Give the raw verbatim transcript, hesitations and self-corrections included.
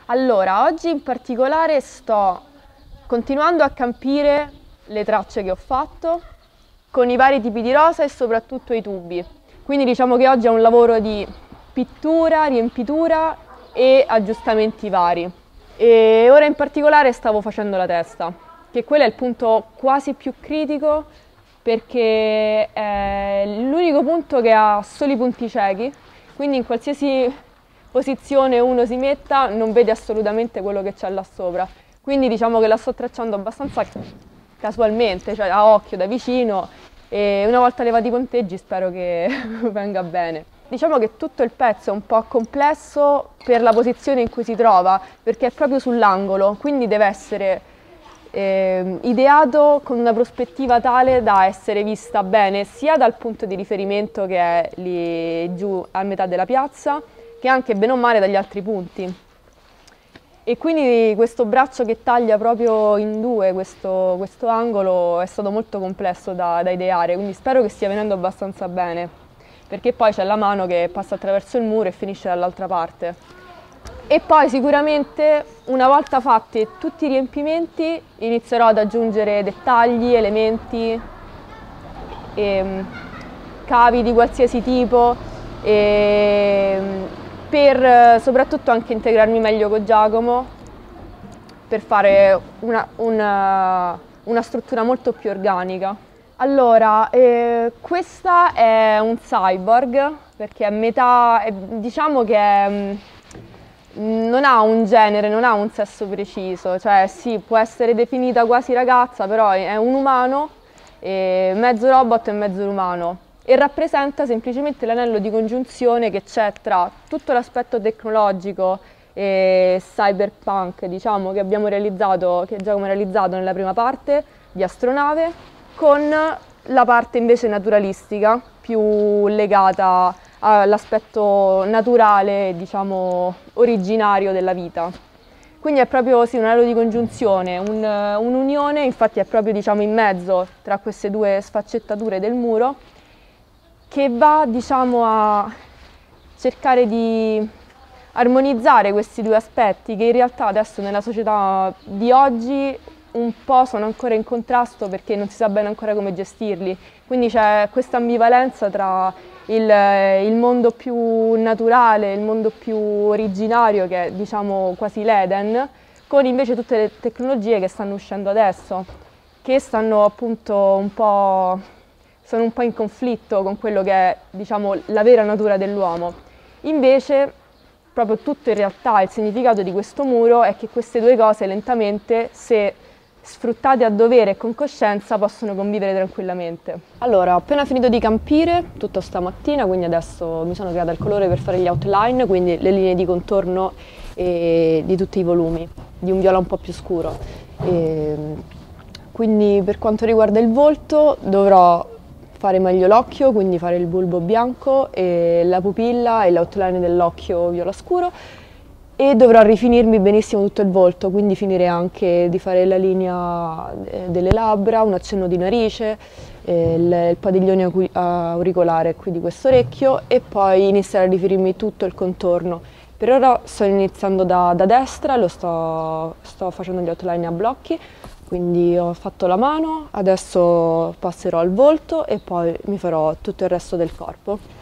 Allora, oggi in particolare sto continuando a campire le tracce che ho fatto con i vari tipi di rosa e soprattutto i tubi. Quindi diciamo che oggi è un lavoro di pittura, riempitura e aggiustamenti vari. E ora in particolare stavo facendo la testa, che quello è il punto quasi più critico perché è l'unico punto che ha soli punti ciechi, quindi in qualsiasi posizione uno si metta non vede assolutamente quello che c'è là sopra. Quindi diciamo che la sto tracciando abbastanza casualmente, cioè a occhio, da vicino, e una volta levati i punteggi spero che venga bene. Diciamo che tutto il pezzo è un po' complesso per la posizione in cui si trova, perché è proprio sull'angolo, quindi deve essere eh, ideato con una prospettiva tale da essere vista bene sia dal punto di riferimento che è lì giù a metà della piazza, che anche bene o male dagli altri punti. E quindi questo braccio che taglia proprio in due questo, questo angolo è stato molto complesso da, da ideare, quindi spero che stia venendo abbastanza bene, perché poi c'è la mano che passa attraverso il muro e finisce dall'altra parte. E poi sicuramente una volta fatti tutti i riempimenti inizierò ad aggiungere dettagli, elementi, e, cavi di qualsiasi tipo, e, per soprattutto anche integrarmi meglio con Giacomo, per fare una, una, una struttura molto più organica. Allora, eh, questa è un cyborg, perché è metà, è, diciamo che è, non ha un genere, non ha un sesso preciso, cioè sì, può essere definita quasi ragazza, però è un umano, eh, mezzo robot e mezzo umano. E rappresenta semplicemente l'anello di congiunzione che c'è tra tutto l'aspetto tecnologico e cyberpunk, diciamo, che abbiamo realizzato, che Giacomo ha realizzato nella prima parte di Astronave, con la parte invece naturalistica, più legata all'aspetto naturale, diciamo, originario della vita. Quindi è proprio sì, un anello di congiunzione, un, un'unione, infatti è proprio, diciamo, in mezzo tra queste due sfaccettature del muro, che va, diciamo, a cercare di armonizzare questi due aspetti che in realtà adesso nella società di oggi un po' sono ancora in contrasto perché non si sa bene ancora come gestirli. Quindi c'è questa ambivalenza tra il, il mondo più naturale, il mondo più originario, che è, diciamo, quasi l'Eden, con invece tutte le tecnologie che stanno uscendo adesso, che stanno appunto un po'... sono un po' in conflitto con quello che è, diciamo, la vera natura dell'uomo. Invece, proprio tutto in realtà, il significato di questo muro è che queste due cose lentamente, se sfruttate a dovere e con coscienza, possono convivere tranquillamente. Allora, ho appena finito di campire, tutto stamattina, quindi adesso mi sono creata il colore per fare gli outline, quindi le linee di contorno e di tutti i volumi, di un viola un po' più scuro. E quindi per quanto riguarda il volto dovrò fare meglio l'occhio, quindi fare il bulbo bianco e la pupilla e l'outline dell'occhio viola scuro, e dovrò rifinirmi benissimo tutto il volto, quindi finire anche di fare la linea delle labbra, un accenno di narice, il, il padiglione auricolare qui di questo orecchio, e poi iniziare a riferirmi tutto il contorno. Per ora sto iniziando da, da destra, lo sto, sto facendo gli outline a blocchi. Quindi ho fatto la mano, adesso passerò al volto e poi mi farò tutto il resto del corpo.